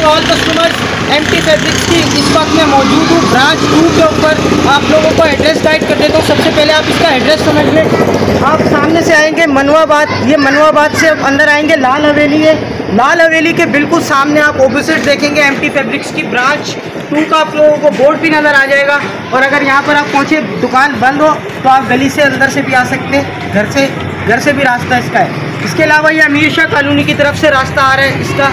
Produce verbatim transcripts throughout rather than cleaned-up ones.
All customers, MT fabrics की इस वक्त मैं मौजूद हूँ ब्रांच टू के ऊपर। आप लोगों को एड्रेस गाइड कर देता हूँ। सबसे पहले आप इसका एड्रेस समझ लें। आप सामने से आएंगे मनवाबाद, ये मनवाबाद से अंदर आएंगे लाल हवेली है। लाल हवेली के बिल्कुल सामने आप ऑपोजिट देखेंगे एमटी फैब्रिक्स की ब्रांच टू का आप लोगों को बोर्ड भी नज़र आ जाएगा। और अगर यहाँ पर आप पहुँचे दुकान बंद हो तो आप गली से अंदर से भी आ सकते हैं, घर से घर से भी रास्ता इसका है। इसके अलावा ये अमीर शाह कॉलोनी की तरफ से रास्ता आ रहा है इसका।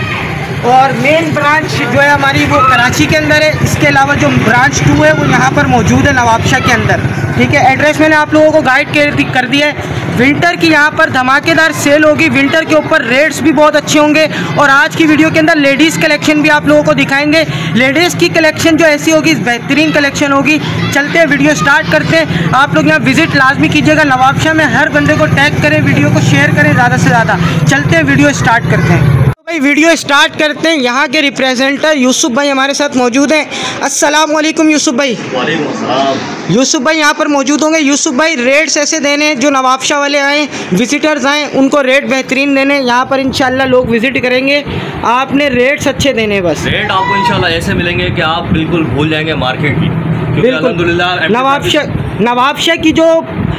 और मेन ब्रांच जो है हमारी वो कराची के अंदर है। इसके अलावा जो ब्रांच टू है वो यहाँ पर मौजूद है नवाबशाह के अंदर। ठीक है, एड्रेस मैंने आप लोगों को गाइड कर दिया है। विंटर की यहाँ पर धमाकेदार सेल होगी। विंटर के ऊपर रेट्स भी बहुत अच्छे होंगे। और आज की वीडियो के अंदर लेडीज़ कलेक्शन भी आप लोगों को दिखाएंगे। लेडीज़ की कलेक्शन जो ऐसी होगी बेहतरीन कलेक्शन होगी। चलते हैं, वीडियो स्टार्ट करते हैं। आप लोग यहाँ विजिट लाजमी कीजिएगा नवाबशाह में। हर बंदे को टैग करें, वीडियो को शेयर करें ज़्यादा से ज़्यादा। चलते हैं, वीडियो स्टार्ट करते हैं। भाई वीडियो स्टार्ट करते हैं। यहाँ के रिप्रेजेंटर यूसुफ भाई हमारे साथ मौजूद हैं। अस्सलाम वालेकुम यूसुफ भाई। वालेकुम अस्सलाम। यूसुफ भाई यहाँ पर मौजूद होंगे। यूसुफ भाई रेट्स ऐसे देने हैं जो नवाबशाह वाले आए विजिटर्स आए उनको रेट बेहतरीन देने। यहाँ पर इंशाल्लाह लोग विजिट करेंगे, आपने रेट्स अच्छे देने। बस रेट आपको इंशाल्लाह ऐसे मिलेंगे कि आप बिल्कुल भूल जाएंगे मार्केट की। बिल्कुल नवाबशाह नवाबशाह की जो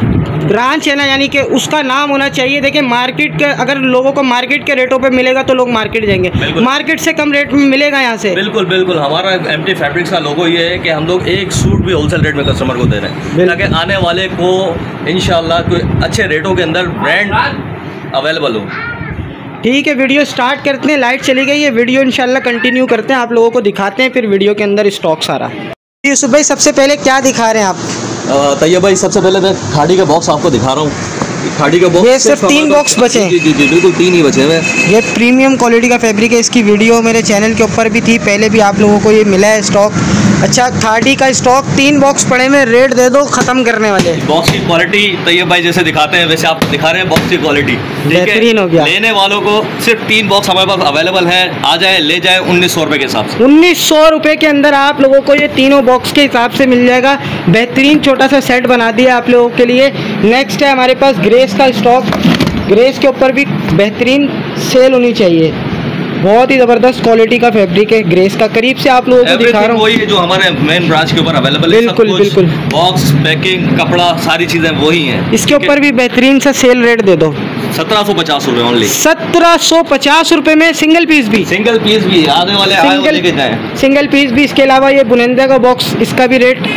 ब्रांच है ना, यानी कि उसका नाम होना चाहिए। देखिए मार्केट के, अगर लोगों को मार्केट के रेटों पे मिलेगा तो लोग मार्केट जाएंगे, मार्केट से कम रेट में मिलेगा यहाँ से। बिल्कुल बिल्कुल। हमारा एमटी फैब्रिक्स का लोगो ये है कि हम लोग एक सूट भी होलसेल रेट में कस्टमर को दे रहे हैं ताकि आने वाले को इंशाल्लाह कोई अच्छे रेटों के अंदर ब्रांड अवेलेबल हो। ठीक है, वीडियो स्टार्ट करते हैं। लाइट चली गई है, वीडियो इंशाल्लाह कंटिन्यू करते हैं, आप लोगों को दिखाते हैं फिर वीडियो के अंदर स्टॉक सारा। यूसुफ भाई सबसे पहले क्या दिखा रहे हैं आप? तैयब भाई सबसे पहले मैं खाड़ी का बॉक्स आपको दिखा रहा हूँ। खाड़ी का बॉक्स ये सिर्फ तीन बॉक्स बचे हैं। जी जी जी बिल्कुल तीन ही बचे हुए। ये प्रीमियम क्वालिटी का फैब्रिक है। इसकी वीडियो मेरे चैनल के ऊपर भी थी, पहले भी आप लोगों को ये मिला है स्टॉक। अच्छा, खाड़ी का स्टॉक तीन बॉक्स पड़े में, रेट दे दो ख़त्म करने वाले। बॉक्स की क्वालिटी तैयब भाई जैसे दिखाते हैं वैसे आपको दिखा रहे हैं बॉक्स की क्वालिटी बेहतरीन हो गया। लेने वालों को सिर्फ तीन बॉक्स हमारे पास अवेलेबल है, आ जाए ले जाए उन्नीस सौ रुपये के हिसाब से। उन्नीस सौ रुपये के अंदर आप लोगों को ये तीनों बॉक्स के हिसाब से मिल जाएगा। बेहतरीन छोटा सा सेट बना दिया आप लोगों के लिए। नेक्स्ट है हमारे पास ग्रेस का स्टॉक। ग्रेस के ऊपर भी बेहतरीन सेल होनी चाहिए। बहुत ही ज़बरदस्त क्वालिटी का फैब्रिक है ग्रेस का। करीब से आप लोगों को दिखा रहा हूँ, वही है जो हमारे मेन ब्रांच के ऊपर अवेलेबल है। बिल्कुल बिल्कुल। बॉक्स पैकिंग कपड़ा सारी चीज़ें वही हैं। इसके ऊपर भी बेहतरीन सा सेल रेट दे दो। सत्रह सौ पचास रुपये ओनली। सत्रह सौ पचास रुपये में सिंगल पीस भी। सिंगल पीस भी आने वाले सिंगल सिंगल पीस भी। इसके अलावा ये बुनंदा का बॉक्स, इसका भी रेट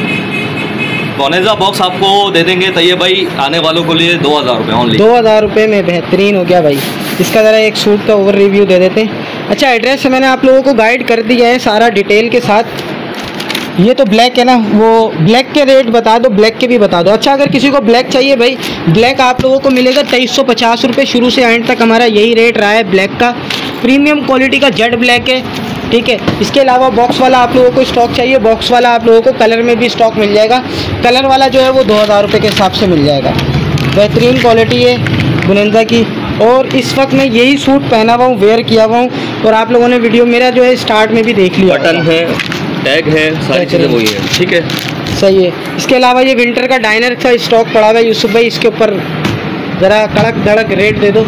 बोनेजा बॉक्स आपको दे देंगे तैयब भाई आने वालों के लिए दो हज़ार रुपये ओनली। दो हज़ार रुपये में बेहतरीन हो गया भाई। इसका ज़रा एक सूट का ओवर रिव्यू दे देते हैं। अच्छा, एड्रेस मैंने आप लोगों को गाइड कर दिया है सारा डिटेल के साथ। ये तो ब्लैक है ना, वो ब्लैक के रेट बता दो, ब्लैक के भी बता दो। अच्छा, अगर किसी को ब्लैक चाहिए भाई, ब्लैक आप लोगों को मिलेगा तेईस सौ पचास रुपये। शुरू से एंड तक हमारा यही रेट रहा है ब्लैक का। प्रीमियम क्वालिटी का जेड ब्लैक है। ठीक है, इसके अलावा बॉक्स वाला आप लोगों को स्टॉक चाहिए, बॉक्स वाला आप लोगों को कलर में भी स्टॉक मिल जाएगा। कलर वाला जो है वो दो हज़ार रुपये के हिसाब से मिल जाएगा। बेहतरीन क्वालिटी है बुनंदा की। और इस वक्त मैं यही सूट पहना हुआ हूँ, वेयर किया हुआ हूँ। और आप लोगों ने वीडियो मेरा जो है स्टार्ट में भी देख लिया। बटन है, टैग है, सारी चीज़ें वही है। ठीक है, सही है। इसके अलावा ये विंटर का डाइनर का स्टॉक पड़ा हुआ है यूसुफ भाई। इसके ऊपर ज़रा कड़क धड़क रेट दे दो।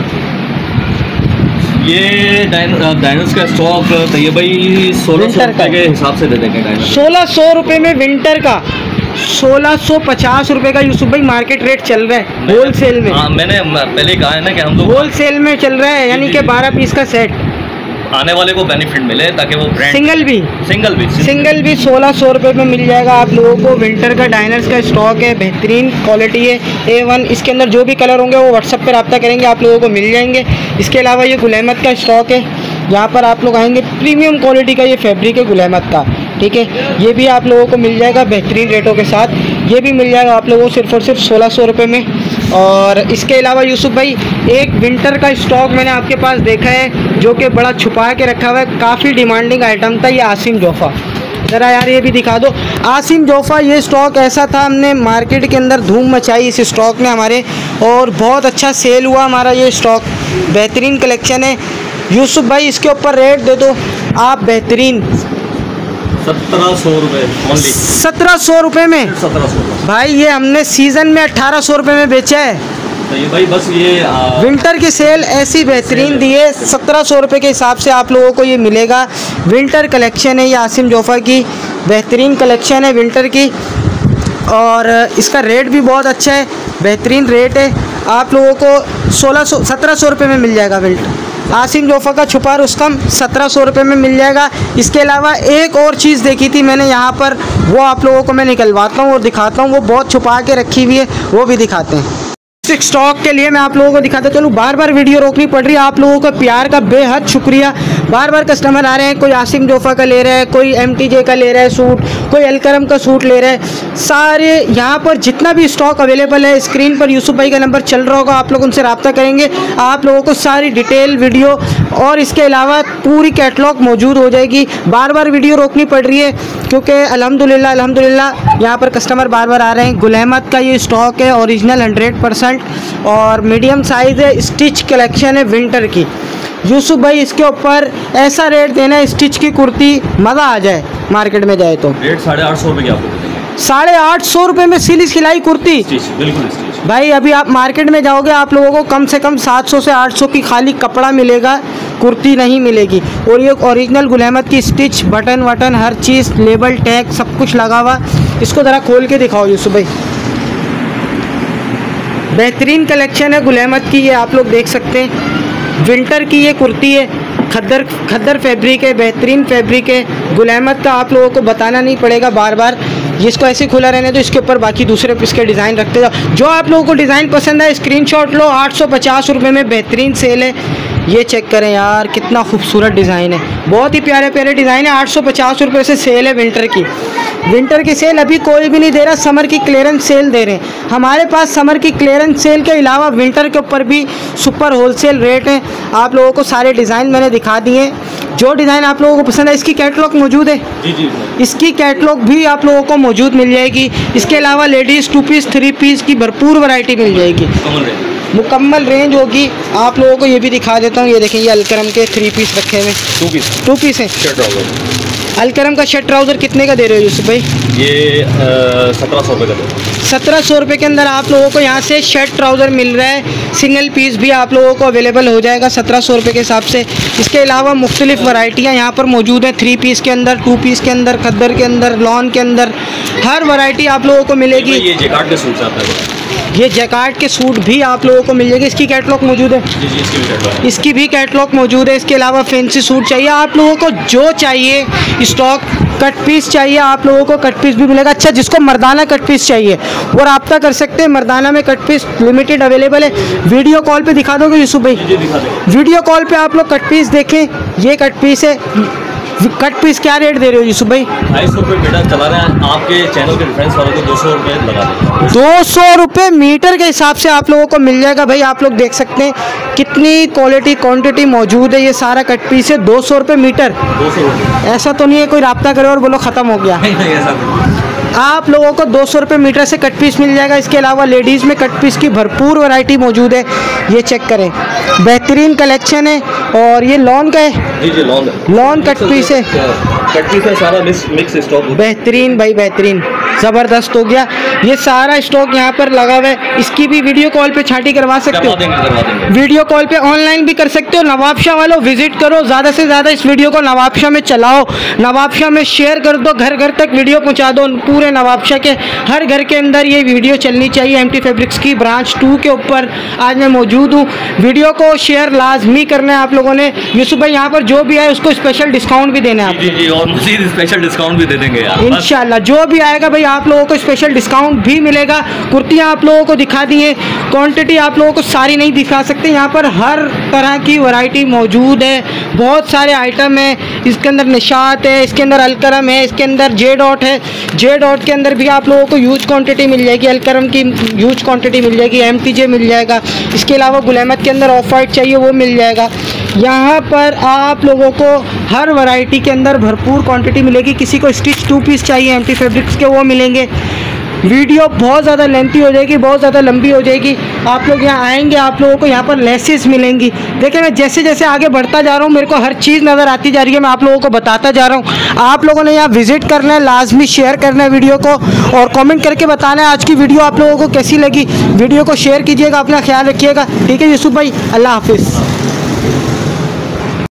ये डाइनर्स का स्टॉक तैयब भाई सोलह सौ रुपये के हिसाब से दे देंगे। डाइनर सोलह सौ रुपये में विंटर का सोलह सौ पचास रुपये का यूसुफ भाई मार्केट रेट चल रहा है होल सेल में। हाँ, मैंने पहले कहा है ना कि हम लोग होल सेल में चल रहा है, यानी कि बारह पीस का सेट आने वाले को बेनिफिट मिले ताकि वो ब्रांड सिंगल भी सिंगल भी सिंगल भी सोलह सौ रुपये में मिल जाएगा आप लोगों को। विंटर का डाइनर्स का स्टॉक है, बेहतरीन क्वालिटी है, ए वन। इसके अंदर जो भी कलर होंगे वो व्हाट्सएप पर रब्ता करेंगे, आप लोगों को मिल जाएंगे। इसके अलावा ये गुल अहमद का स्टॉक है। यहाँ पर आप लोग आएंगे, प्रीमियम क्वालिटी का ये फैब्रिक है गुल अहमद का। ठीक है, ये भी आप लोगों को मिल जाएगा बेहतरीन रेटों के साथ। ये भी मिल जाएगा आप लोगों को सिर्फ और सिर्फ सोलह सौ रुपये में। और इसके अलावा यूसुफ भाई एक विंटर का स्टॉक मैंने आपके पास देखा है जो कि बड़ा छुपा के रखा हुआ है, काफ़ी डिमांडिंग आइटम था। ये आसिम जोफ़ा, ज़रा यार ये भी दिखा दो। आसिम जोफ़ा ये स्टॉक ऐसा था, हमने मार्केट के अंदर धूम मचाई इस स्टॉक ने हमारे, और बहुत अच्छा सेल हुआ हमारा ये स्टॉक। बेहतरीन कलेक्शन है यूसुफ भाई। इसके ऊपर रेट दे दो आप बेहतरीन। सत्रह सौ रुपये ओनली। सत्रह सौ रुपये में सत्रह सौ भाई, ये हमने सीज़न में अट्ठारह सौ रुपये में बेचा है। ये भाई बस ये आ... विंटर की सेल ऐसी बेहतरीन दी है, सत्रह सौ रुपये के हिसाब से आप लोगों को ये मिलेगा। विंटर कलेक्शन है ये आसिम जोफ़ा की, बेहतरीन कलेक्शन है विंटर की, और इसका रेट भी बहुत अच्छा है, बेहतरीन रेट है। आप लोगों को सोलह सौ सत्रह सौ रुपये में मिल जाएगा विंटर। आसिम जोफ़ा का छुपा रुस्तम सत्रह सौ रुपये में मिल जाएगा। इसके अलावा एक और चीज़ देखी थी मैंने यहाँ पर, वो आप लोगों को मैं निकलवाता हूँ और दिखाता हूँ, वो बहुत छुपा के रखी हुई है, वो भी दिखाते हैं। स्टॉक के लिए मैं आप लोगों को दिखाता चलूँ, बार बार वीडियो रोकनी पड़ रही है, आप लोगों का प्यार का बेहद शुक्रिया। बार बार कस्टमर आ रहे हैं, कोई आसिम जोफ़ा का ले रहा है, कोई एमटीजे का ले रहा है सूट, कोई अलकरम का सूट ले रहा है। सारे यहाँ पर जितना भी स्टॉक अवेलेबल है, स्क्रीन पर यूसुफ भाई का नंबर चल रहा होगा, आप लोग उनसे रब्ता करेंगे, आप लोगों को सारी डिटेल वीडियो और इसके अलावा पूरी कैटलॉग मौजूद हो जाएगी। बार बार वीडियो रोकनी पड़ रही है क्योंकि अल्हम्दुलिल्लाह अल्हम्दुलिल्लाह यहाँ पर कस्टमर बार बार आ रहे हैं। गुल अहमद का ये स्टॉक है ओरिजिनल हंड्रेड परसेंट और मीडियम साइज़ है, स्टिच कलेक्शन है विंटर की। यूसुफ भाई इसके ऊपर ऐसा रेट देना है स्टिच की कुर्ती, मज़ा आ जाए मार्केट में जाए तो। रेट साढ़े आठ सौ रुपये की आपको, साढ़े आठ सौ रुपये में सिली सिलाई कुर्ती बिल्कुल स्टिच। भाई अभी आप मार्केट में जाओगे आप लोगों को कम से कम सात सौ से आठ सौ की खाली कपड़ा मिलेगा, कुर्ती नहीं मिलेगी। और ये ओरिजिनल गुल अहमद की स्टिच, बटन वटन हर चीज़, लेबल टैग सब कुछ लगा हुआ। इसको ज़रा खोल के दिखाओ यूसुफ भाई, बेहतरीन कलेक्शन है गुल अहमद की, ये आप लोग देख सकते हैं। विंटर की ये कुर्ती है, खद्दर खद्दर फैब्रिक है, बेहतरीन फैब्रिक है गुल अहमद का, आप लोगों को बताना नहीं पड़ेगा बार बार। इसको ऐसे खुला रहने तो इसके ऊपर बाकी दूसरे इसके डिज़ाइन रखते जाओ। जो आप लोगों को डिज़ाइन पसंद है स्क्रीनशॉट लो, आठ सौ पचास रुपये में बेहतरीन सेल है। ये चेक करें यार कितना खूबसूरत डिज़ाइन है, बहुत ही प्यारे प्यारे डिज़ाइन है। आठ सौ पचास रुपये से सेल है विंटर की। विंटर की सेल अभी कोई भी नहीं दे रहा, समर की क्लियरेंस सेल दे रहे हैं हमारे पास। समर की क्लियरेंस सेल के अलावा विंटर के ऊपर भी सुपर होलसेल रेट हैं। आप लोगों को सारे डिज़ाइन मैंने दिखा दिए, जो डिज़ाइन आप लोगों को पसंद है इसकी कैटलॉग मौजूद है जी जी, इसकी कैटलॉग भी आप लोगों को मौजूद मिल जाएगी। इसके अलावा ladies two piece three piece की भरपूर वैरायटी मिल जाएगी, मुकम्मल रेंज होगी। आप लोगों को ये भी दिखा देता हूँ, ये देखें ये अलकरम के थ्री पीस रखे हुए, टू पीस टू पीस हैं। शर्ट ट्राउजर अलकरम का शर्ट ट्राउज़र कितने का दे रहे हो यूसुफ भाई? ये सत्रह सौ रुपये का दे रहे हो। सत्रह सौ रुपये के अंदर आप लोगों को यहाँ से शर्ट ट्राउज़र मिल रहा है, सिंगल पीस भी आप लोगों को अवेलेबल हो जाएगा सत्रह सौ रुपये के हिसाब से। इसके अलावा मुख्तलिफ वैरायटियाँ यहाँ पर मौजूद हैं, थ्री पीस के अंदर, टू पीस के अंदर, खद्दर के अंदर, लॉन के अंदर, हर वैरायटी आप लोगों को मिलेगी। ये जैकार्ड के सूट आता है, ये जैकार्ड के सूट भी आप लोगों को मिल जाएगी, इसकी कैटलॉग मौजूद है जी जी, इसकी भी कैटलॉग इसकी भी कैटलॉग मौजूद है। इसके अलावा फैंसी सूट चाहिए आप लोगों को, जो चाहिए स्टॉक, कट पीस चाहिए आप लोगों को कट पीस भी मिलेगा। अच्छा जिसको मर्दाना कट पीस चाहिए वो रब्ता कर सकते हैं, मर्दाना में कट पीस लिमिटेड अवेलेबल है। वीडियो कॉल पे दिखा दोगे यूसुफ भाई? जी दिखा दें। वीडियो कॉल पे आप लोग कट पीस देखें, ये कट पीस है। कट पीस क्या रेट दे रहे हो यूसुफ भाई? ढाई सौ रुपये मीटर चला रहे हैं, आपके चैनल के रेफरेंस वालों को दो सौ रुपये लगा देंगे। दो सौ रुपये मीटर के हिसाब से आप लोगों को मिल जाएगा भाई। आप लोग देख सकते हैं कितनी क्वालिटी क्वांटिटी मौजूद है। ये सारा कट पीस है, दो सौ रुपये मीटर। दो सौ रुपये ऐसा तो नहीं है कोई रब्ता करे और बोलो ख़त्म हो गया, नहीं नहीं ऐसा नहीं। आप लोगों को दो सौ रुपये मीटर से कट पीस मिल जाएगा। इसके अलावा लेडीज़ में कट पीस की भरपूर वैरायटी मौजूद है, ये चेक करें, बेहतरीन कलेक्शन है। और ये लॉन का है, जी जी लॉन है, लॉन कट पीस है, कट पीस है सारा मिक्स मिक्स स्टॉक, बेहतरीन भाई बेहतरीन, ज़बरदस्त हो गया। ये सारा स्टॉक यहाँ पर लगा हुआ है। इसकी भी वीडियो कॉल पे छांटी करवा सकते हो, देंगे, करवा देंगे। वीडियो कॉल पे ऑनलाइन भी कर सकते हो। नवाबशाह वालों विजिट करो, ज़्यादा से ज़्यादा इस वीडियो को नवाबशाह में चलाओ, नवाबशाह में शेयर कर दो, घर घर तक वीडियो पहुँचा दो। पूरे नवाबशाह के हर घर के अंदर ये वीडियो चलनी चाहिए। एमटी फैब्रिक्स की ब्रांच टू के ऊपर आज मैं मौजूद हूँ। वीडियो को शेयर लाजमी करना है आप लोगों ने। यूसुफ भाई यहाँ पर जो भी आए उसको स्पेशल डिस्काउंट भी देना है आप। जी जी, और मज़ीद स्पेशल डिस्काउंट भी दे देंगे यार इंशाल्लाह। जो भी आएगा भाई आप लोगों को स्पेशल डिस्काउंट भी मिलेगा। कुर्तियाँ आप लोगों को दिखा दी है, क्वांटिटी आप लोगों को सारी नहीं दिखा सकते। यहाँ पर हर तरह की वैरायटी मौजूद है, बहुत सारे आइटम है। इसके अंदर निशात है, इसके अंदर अलकरम है, इसके अंदर जे डॉट है। जे डॉट के अंदर भी आप लोगों को ह्यूज क्वांटिटी मिल जाएगी, अलकरम की ह्यूज क्वांटिटी मिल जाएगी, एम टी जे मिल जाएगा। इसके अलावा गुल अहमद के अंदर ऑफ वाइट चाहिए वो मिल जाएगा। यहाँ पर आप लोगों को हर वैरायटी के अंदर भरपूर क्वांटिटी मिलेगी। किसी को स्टिच टू पीस चाहिए एमटी फैब्रिक्स के वो मिलेंगे। वीडियो बहुत ज़्यादा लेंथी हो जाएगी, बहुत ज़्यादा लंबी हो जाएगी। आप लोग यहाँ आएंगे, आप लोगों को यहाँ पर लेसेस मिलेंगी। देखिए मैं जैसे जैसे आगे बढ़ता जा रहा हूँ मेरे को हर चीज़ नज़र आती जा रही है, मैं आप लोगों को बताता जा रहा हूँ। आप लोगों ने यहाँ विजिट करना है, लाजमी शेयर करना है वीडियो को और कमेंट करके बताना है आज की वीडियो आप लोगों को कैसी लगी। वीडियो को शेयर कीजिएगा, अपना ख्याल रखिएगा। ठीक है यूसुफ भाई, अल्लाह हाफिज़।